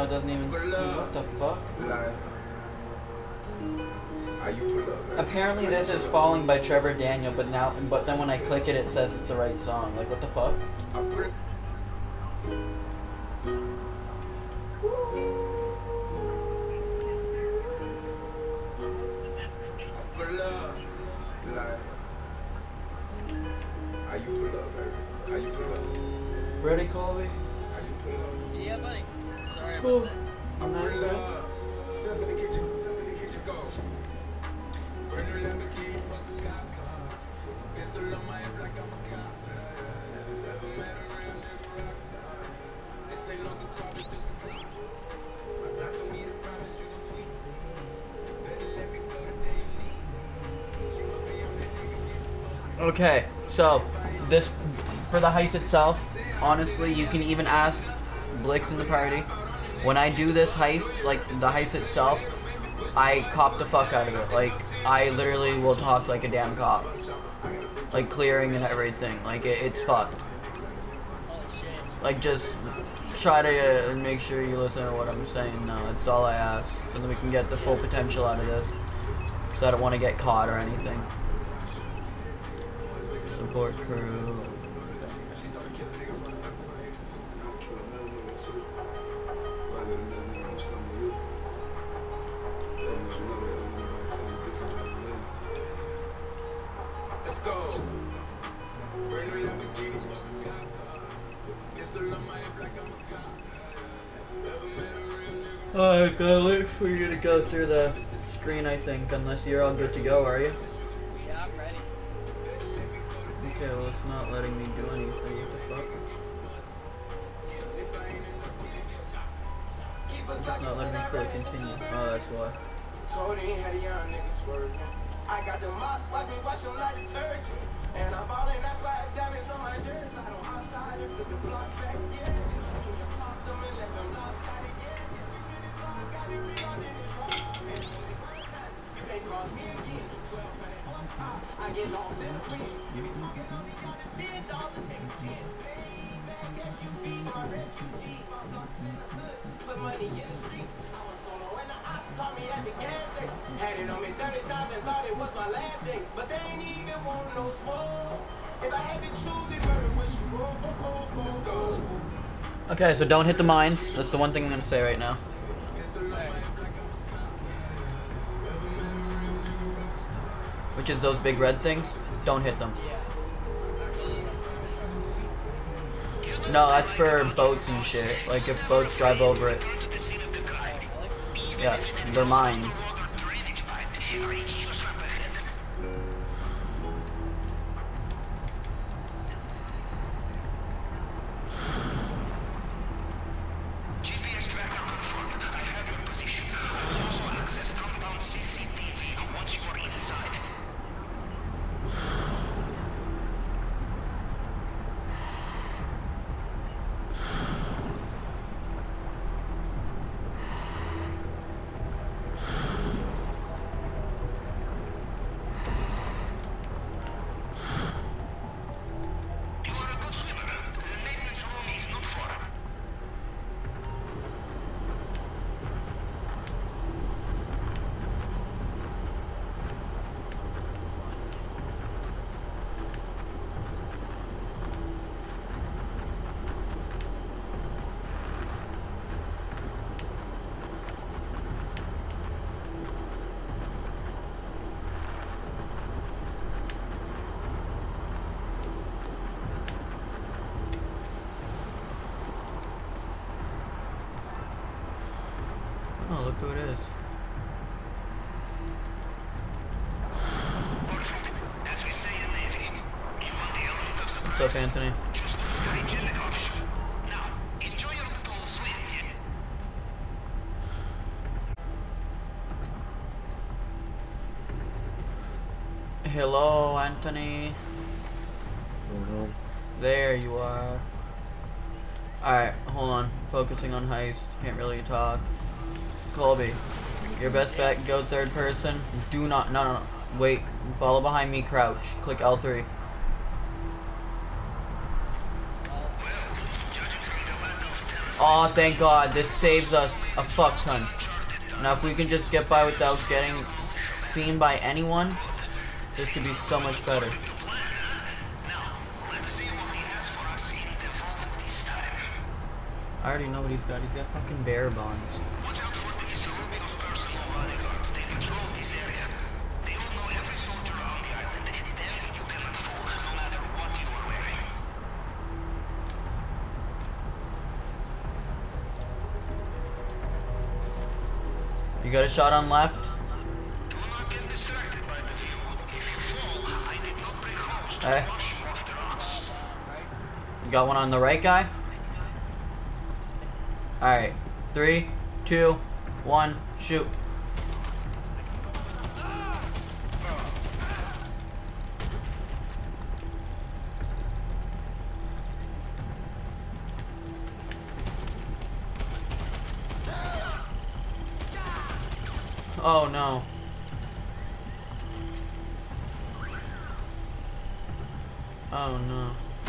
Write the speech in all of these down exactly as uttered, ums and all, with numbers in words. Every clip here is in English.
it doesn't even. What the fuck? Apparently this is Falling by Trevor Daniel, but now, but then when I click it, it says it's the right song. Like, what the fuck? Ready, Colby? Yeah, buddy. Sorry Cool. about that. I'm not bad. Okay, so this for the heist itself, honestly, you can even ask Blix in the party. When I do this heist, like the heist itself, I cop the fuck out of it. Like, I literally will talk like a damn cop. Like, clearing and everything. Like, it, it's fucked. Like, just try to uh, make sure you listen to what I'm saying now. That's all I ask. So that we can get the full potential out of this. Because I don't want to get caught or anything. Support crew. Let's go. Alright, gotta wait for you to go through the screen, I think, unless you're all good to go, are you? Yeah, I'm ready. Okay, well, it's not letting me do anything. What the fuck? It's not letting me click continue. Oh, that's why. I got the mop, watch me wash them like detergent. And I'm ballin', that's why it's diamonds on my jersey. I don't outside and put the block back again. Junior pop them and let them outside again. Got it real on this rock. You can't cross me again. twelve man horsepower. I get lost in the wind. You be talking on the other ten dollars and niggas ten. Baby, guess you be my refugee. My blocks in the hood, put money in the streets. I was solo when the ops caught me at the gas station. Had it on me thirty thousand, thought it was my last day. But they ain't even want no smoke. If I had to choose it, murder when she roll. Let's go. Okay, so don't hit the mines. That's the one thing I'm gonna say right now. Which is those big red things. Don't hit them. No, that's for boats and shit. Like if boats drive over it. Yeah, they're mines. Oh, look who it is. What's up, Anthony? Hello, Anthony. Mm-hmm. There you are. Alright, hold on. Focusing on heist. Can't really talk. Colby, your best bet, go third person. Do not, no, no, no. Wait, follow behind me, crouch. Click L three. Oh, thank God. This saves us a fuck ton. Now, if we can just get by without getting seen by anyone, this could be so much better. I already know what he's got. He's got fucking bear bonds. You got a shot on left? Hey. You got one on the right, guy? Alright. Three, two, one, shoot. Oh no. Oh no.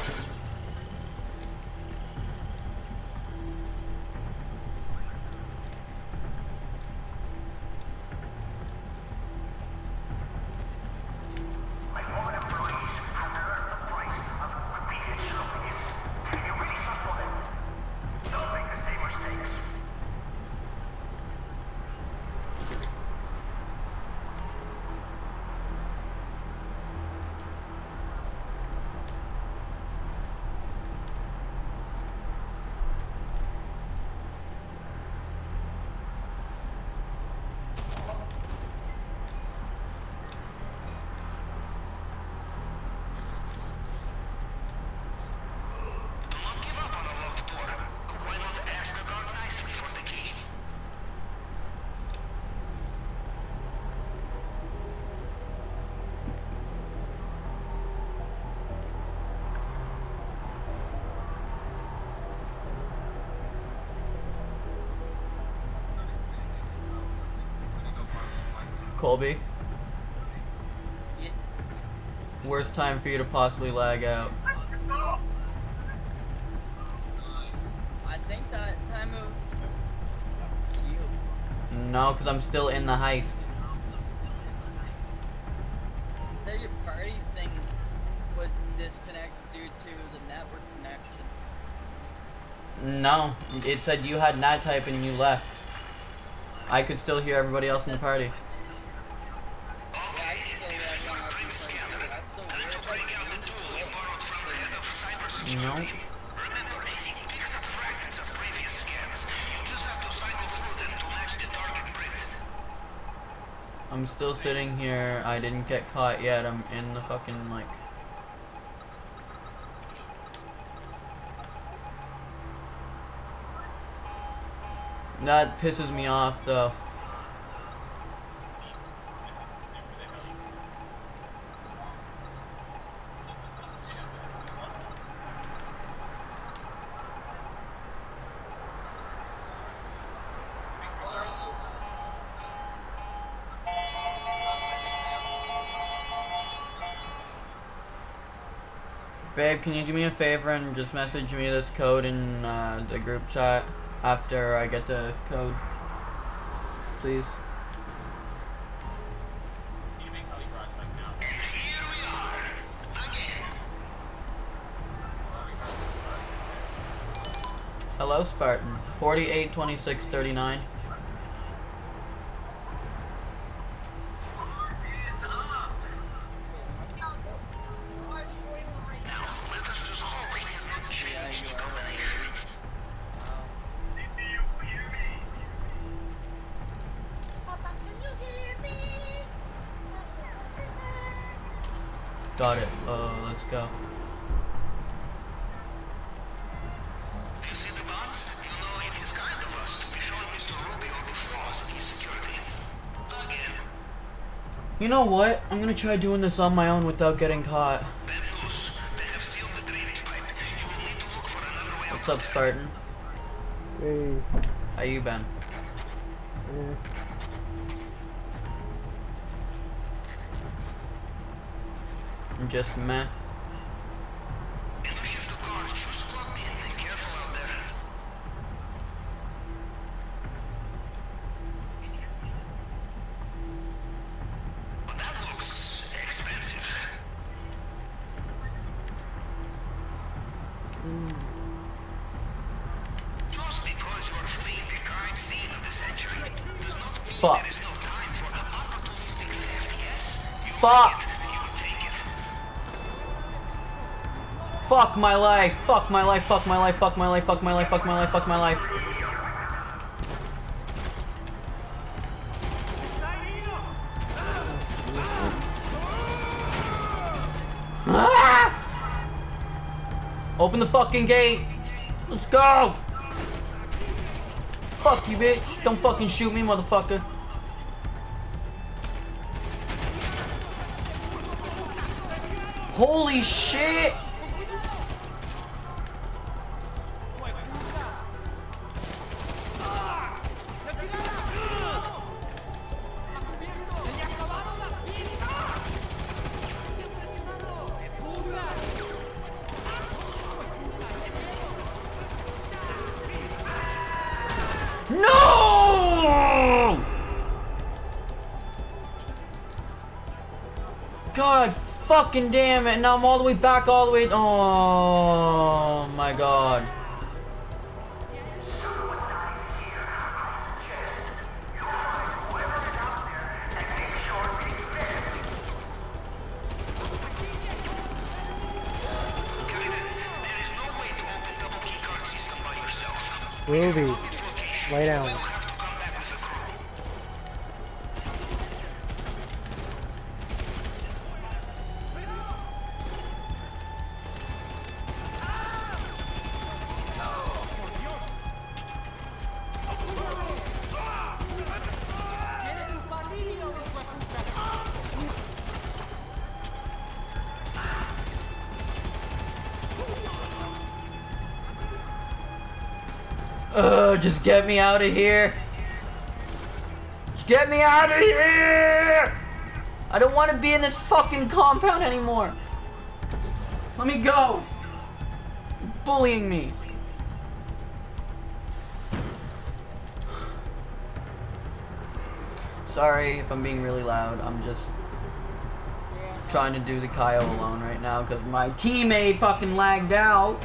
Colby, Yeah. worst time for you to possibly lag out. I think that time it was you. No, because I'm still in the heist. That your party thing would disconnect due to the network connection. No, it said you had nat type and you left. I could still hear everybody else in the party. Yeah, I can still hear everyone else in the party. That's so weird. No. I'm still sitting here. I didn't get caught yet. I'm in the fucking, like... That pisses me off, though. Babe, can you do me a favor and just message me this code in uh, the group chat after I get the code, please? Hello, Spartan. forty-eight twenty-six thirty-nine. Got it. Uh, let's go. You see the bonds? You know it is kind of us to be showing Mister Rubio the flaws in his security. Again. You know what? I'm gonna try doing this on my own without getting caught. Ben Luz, they have sealed the drainage pipe. You will need to look for another way What's out. up, Spartan? Hey. How you been? Yeah. I'm just meh. Can you shift the cars? Just plug me in. Careful out there. Fuck! Fuck my life, fuck my life, fuck my life, fuck my life, fuck my life, fuck my life, fuck my life. Ah! Open the fucking gate. Let's go. Fuck you, bitch. Don't fucking shoot me, motherfucker. Holy shit. No! God fucking damn it. Now I'm all the way back all the way. Oh my god. Ruby, lay down. Ugh, just get me out of here. Just get me out of here. I don't want to be in this fucking compound anymore. Let me go. You're bullying me. Sorry if I'm being really loud. I'm just trying to do the Kyle alone right now because my teammate fucking lagged out.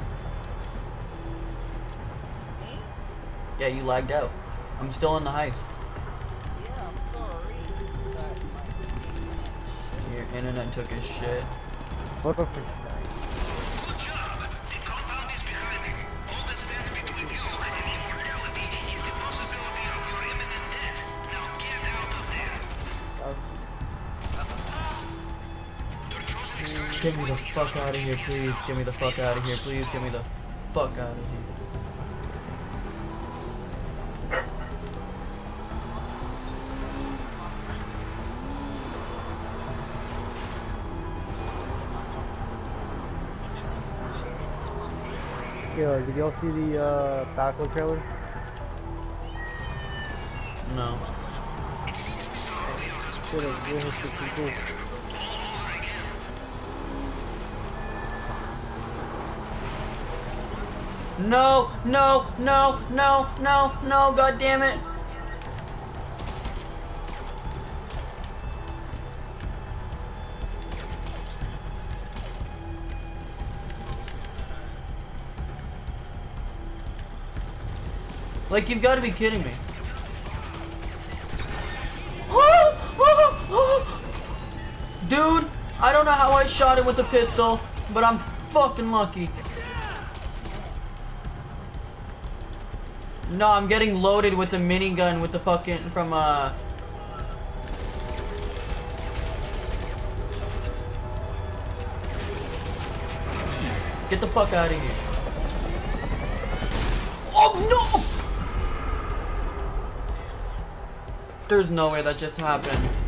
Yeah, you lagged out. I'm still in the heist. Yeah, I'm sorry. But my Your internet took a shit. What the fuck? Good job. The compound is behind it. All that stands between you and immortality is the possibility of your imminent death. Now get out of there. Your chosen extraction Get me the point is fuck out of here, please. Get me the fuck out of here, please. Get me the fuck out of here. Yo, did y'all see the uh, Battlefield trailer? No. Shit, it's really freaking cool. No, no, no, no, no, no, god damn it. Like, you've got to be kidding me. Dude, I don't know how I shot it with a pistol, but I'm fucking lucky. No, I'm getting loaded with a minigun with the fucking, from, uh... Get the fuck out of here. Oh, no! There's no way that just happened.